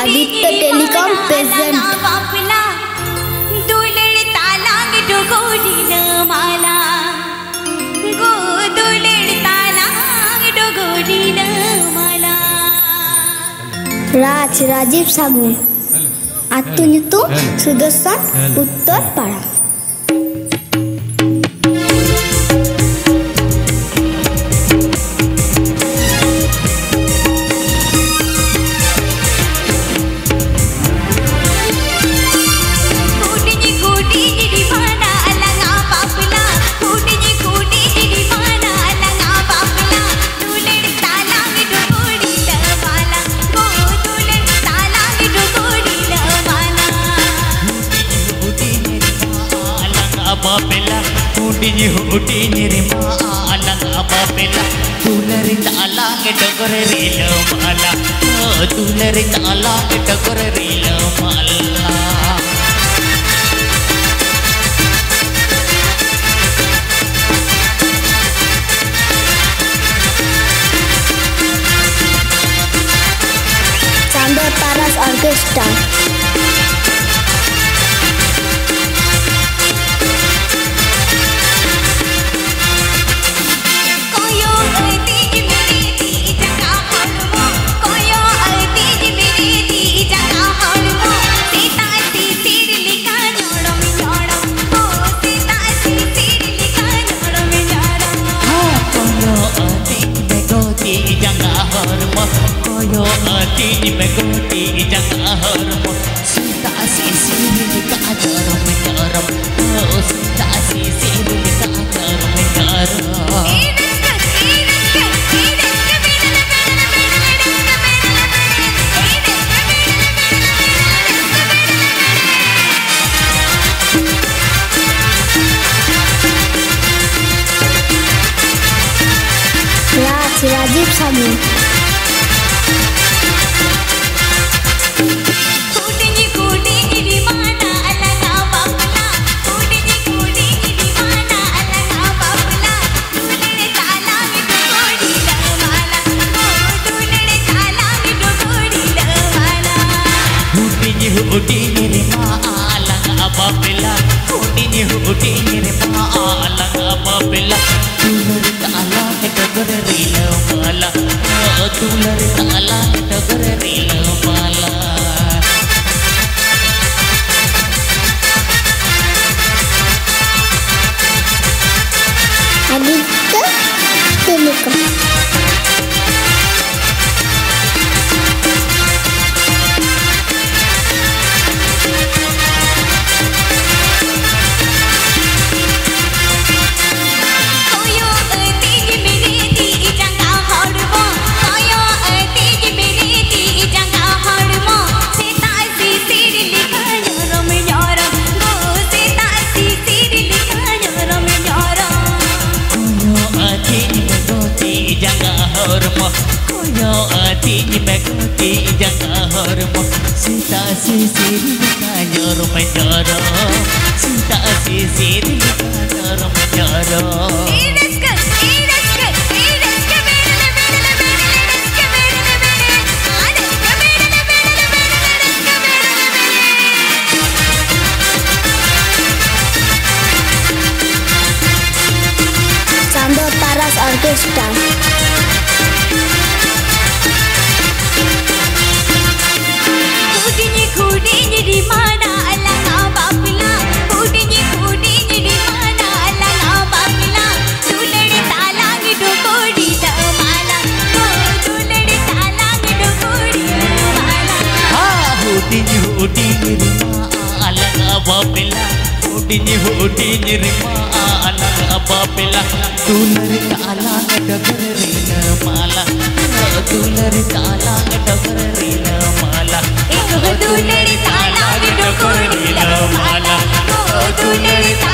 Aditya telecom present Raj Rajiv सागु आतु nyutung Sudarsan Uttar Para Udini rima alang apabila tulari talang dogor rila mala tulari talang dogor rila mala Chandra Paras Orchestra Koyo ati megoti jangan hormo Sita sisi ka ajaram menyaram Oh sita sisi ka ajaram menyaram Rajiv Sabu Udini rima alang apabila Udini rima alang apabila Tulari talang dogor rila mala Tulari talang dogor rila mala Aditya Telecom Koyo ati megoti jangan hormo Sita sisir ka nyoro menjoro Sita sisir ka nyoro menjoro Chandra Paras Orchestra Udini rima alang apabila Udini rima alang apabila Tulari talang dogor rila mala Tulari talang dogor rila mala Tulari talang dogor rila mala Tulari